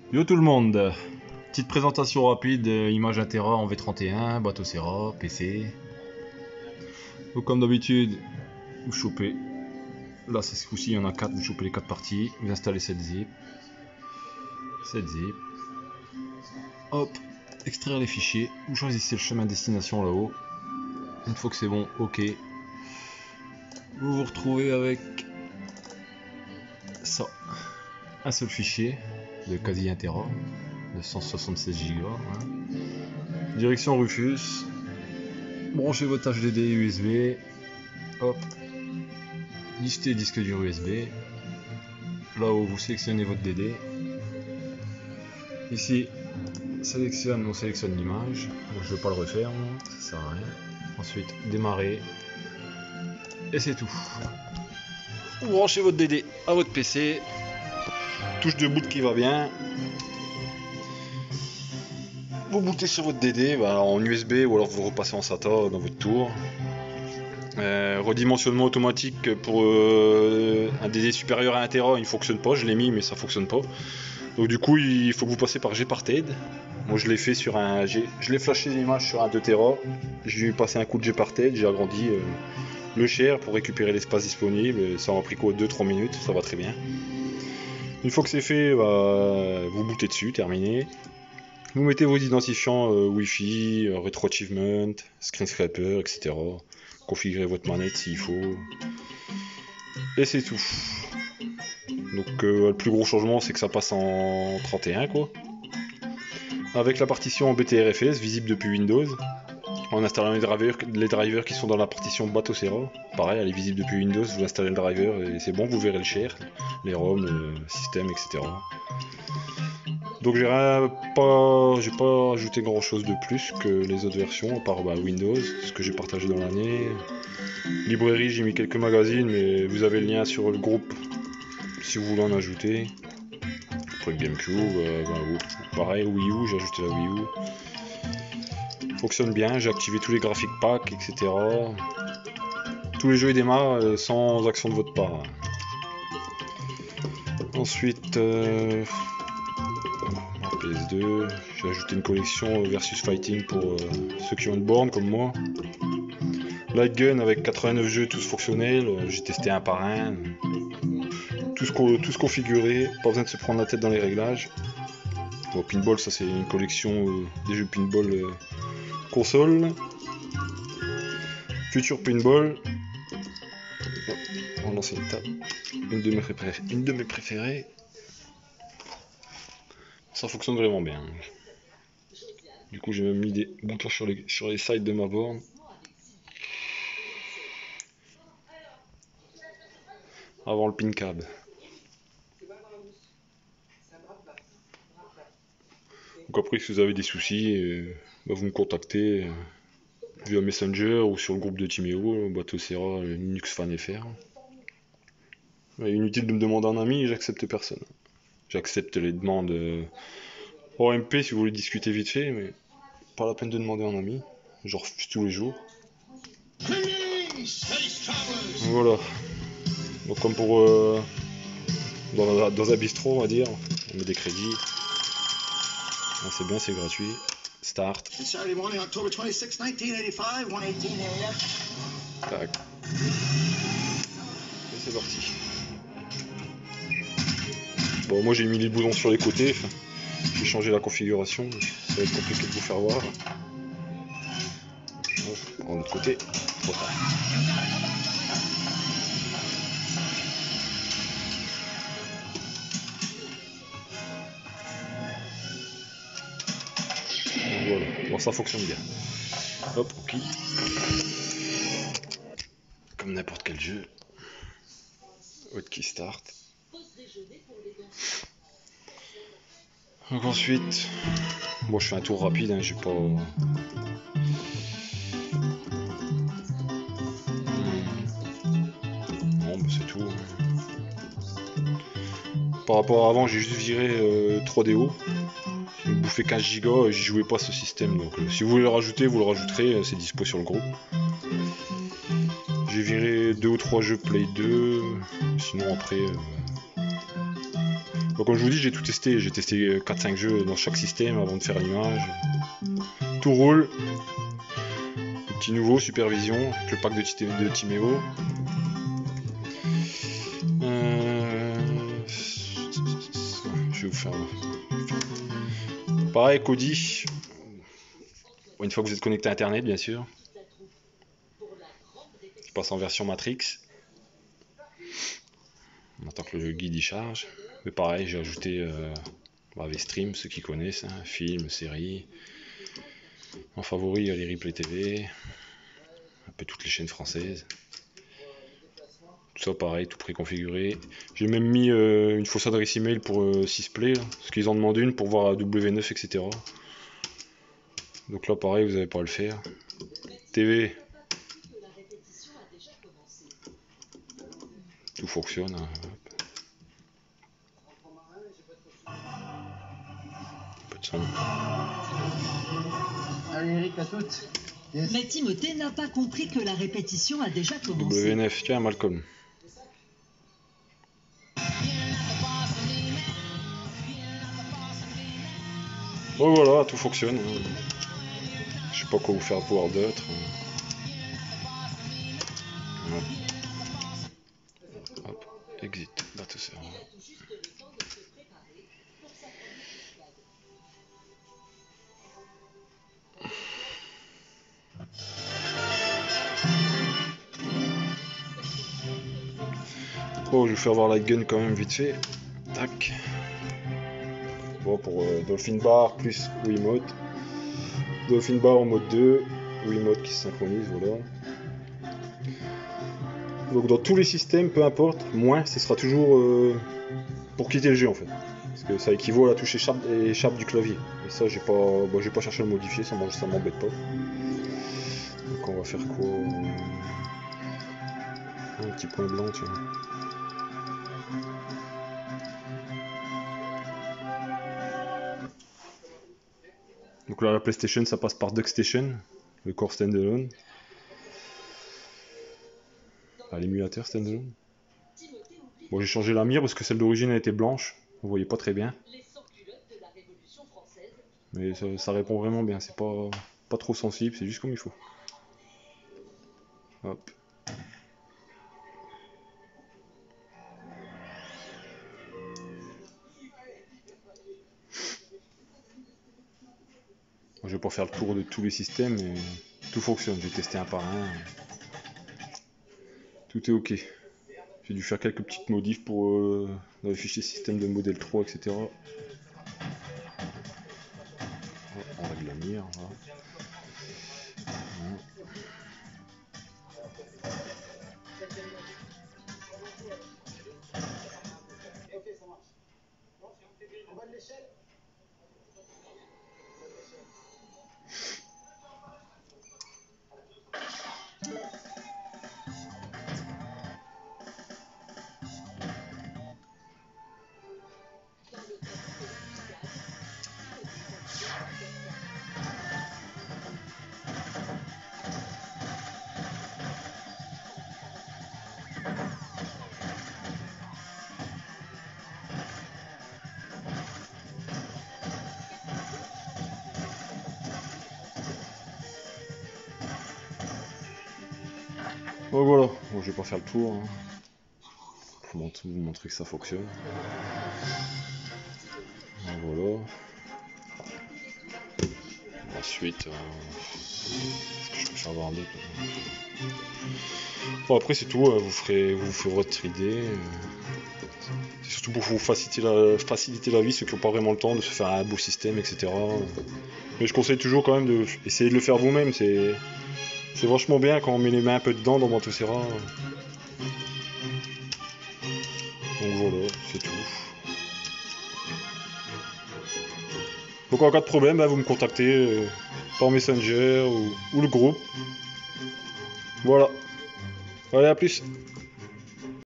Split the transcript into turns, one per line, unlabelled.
Yo tout le monde, petite présentation rapide, image Intera en V31, bateau Serra, PC. Donc comme d'habitude, vous chopez, là c'est ce coup-ci il y en a 4, vous chopez les 4 parties, vous installez cette zip, hop, extraire les fichiers, vous choisissez le chemin de destination là-haut, une fois que c'est bon, ok, vous vous retrouvez avec ça, un seul fichier de quasi Intera, de 176 Go, hein. Direction Rufus, branchez votre HDD USB, hop, listez disque dur USB, là-haut vous sélectionnez votre DD, ici on sélectionne l'image, bon, je ne vais pas le refaire, moi, ça sert à rien. Ensuite démarrer, et c'est tout. Vous branchez votre DD à votre PC, touche de boot qui va bien. Vous bootez sur votre DD en USB ou alors vous repassez en SATA dans votre tour. Redimensionnement automatique pour un DD supérieur à 1 Tera, il ne fonctionne pas, je l'ai mis mais ça fonctionne pas. Donc du coup il faut que vous passez par Gparted. Moi je l'ai fait sur je l'ai flashé l'image sur un 2 Tera. J'ai passé un coup de Gparted, j'ai agrandi le share pour récupérer l'espace disponible. Ça m'a pris quoi 2-3 minutes, ça va très bien. Une fois que c'est fait, vous bootez dessus, terminé. Vous mettez vos identifiants Wi-Fi, Retro Achievement, Screen Scraper, etc. Configurez votre manette s'il faut. Et c'est tout. Donc le plus gros changement c'est que ça passe en 31 quoi. Avec la partition BTRFS visible depuis Windows. En installant les drivers qui sont dans la partition bateau Serra. Pareil, elle est visible depuis Windows, vous installez le driver et c'est bon, vous verrez le share, les ROM, le système, etc. Donc j'ai pas ajouté grand chose de plus que les autres versions, à part Windows, ce que j'ai partagé dans l'année. Librairie, j'ai mis quelques magazines, mais vous avez le lien sur le groupe si vous voulez en ajouter. Après le GameCube, pareil, Wii U, j'ai ajouté la Wii U. Fonctionne bien, j'ai activé tous les graphic packs, etc. Tous les jeux démarrent sans action de votre part. Ensuite, en PS2, j'ai ajouté une collection Versus Fighting pour ceux qui ont une borne comme moi. Light Gun avec 89 jeux tous fonctionnels, j'ai testé un par un. Tous configurés, pas besoin de se prendre la tête dans les réglages. Bon, Pinball, ça c'est une collection des jeux Pinball console. Future Pinball. On va lancer une table. Une de mes préférées. Ça fonctionne vraiment bien. Du coup j'ai même mis des boutons sur les sides de ma borne. Avant le pin cab. Donc après si vous avez des soucis, vous me contactez via Messenger ou sur le groupe de Timéo, bateau Serra, Linux Fan FR. Inutile de me demander un ami, j'accepte personne. J'accepte les demandes OMP si vous voulez discuter vite fait, mais pas la peine de demander un ami. Je refuse tous les jours. Voilà. Donc comme pour dans un bistrot on va dire, on met des crédits. Ah, c'est bien, c'est gratuit. Start. Tac. Et c'est parti. Bon, moi j'ai mis les boutons sur les côtés. J'ai changé la configuration. Ça va être compliqué de vous faire voir. En l'autre côté, trop tard. Voilà, bon ça fonctionne bien. Hop, ok. Comme n'importe quel jeu. Hotkey start. Donc ensuite, bon je fais un tour rapide, hein, j'ai pas... Non, c'est tout. Par rapport à avant, j'ai juste viré 3DO. Il me bouffait 15 Go et j'y jouais pas ce système. Donc si vous voulez le rajouter, vous le rajouterez, c'est dispo sur le groupe. J'ai viré 2 ou 3 jeux Play 2. Sinon après, Donc comme je vous dis, j'ai tout testé. J'ai testé 4-5 jeux dans chaque système avant de faire l'image. Tout roule. Le petit nouveau, Supervision, avec le pack de Timéo. Je vais vous faire... Pareil, Kodi. Une fois que vous êtes connecté à Internet, bien sûr. Je passe en version Matrix. On attend que le guide y charge. Mais pareil, j'ai ajouté avec Stream, ceux qui connaissent, hein, films, séries. En favori, il y a les replays TV. Un peu toutes les chaînes françaises. Tout ça pareil, tout préconfiguré. J'ai même mis une fausse adresse email pour Sysplay, parce qu'ils en demandent une pour voir W9, etc. Donc là pareil, vous n'avez pas à le faire. TV. Tout fonctionne. Hein. Un peu de son.
Allez Eric, à toutes.
Yes. Mais Timothée n'a pas compris que la répétition a déjà commencé.
W9, tiens Malcolm. Bon voilà, tout fonctionne. Je sais pas quoi vous faire voir d'autre. Hop, exit, bateau serveur. Oh, je vais faire voir la gun quand même vite fait. Tac. Bon, pour Dolphin Bar plus Wiimote. Dolphin Bar en mode 2. Wiimote qui se synchronise, voilà. Donc dans tous les systèmes, peu importe, moins, ce sera toujours pour quitter le jeu en fait. Parce que ça équivaut à la touche échappe du clavier. Et ça, j'ai pas cherché à le modifier, ça m'embête pas. Donc on va faire quoi? Un petit point blanc, tu vois. Donc là, la PlayStation, ça passe par DuckStation, le core standalone. Ah, l'émulateur standalone. Bon, j'ai changé la mire parce que celle d'origine elle était blanche. Vous voyez pas très bien. Mais ça répond vraiment bien. C'est pas trop sensible, c'est juste comme il faut. Hop. Je vais pas faire le tour de tous les systèmes, mais tout fonctionne. J'ai testé un par un. Tout est ok. J'ai dû faire quelques petites modifs pour dans les fichiers système de modèle 3, etc. On règle la mire. Voilà. Bon voilà, bon, je vais pas faire le tour. Hein. Pour vous montrer que ça fonctionne. Donc, voilà. Ensuite, est-ce que je peux faire voir d'autres? Bon après c'est tout, vous ferez votre idée. C'est surtout pour vous faciliter la vie, ceux qui n'ont pas vraiment le temps de se faire un beau système, etc. Mais je conseille toujours quand même d'essayer de le faire vous-même. C'est vachement bien quand on met les mains un peu dedans dans Mantocera. Donc voilà, c'est tout. Donc en cas de problème, vous me contactez par Messenger ou le groupe. Voilà. Allez, à plus.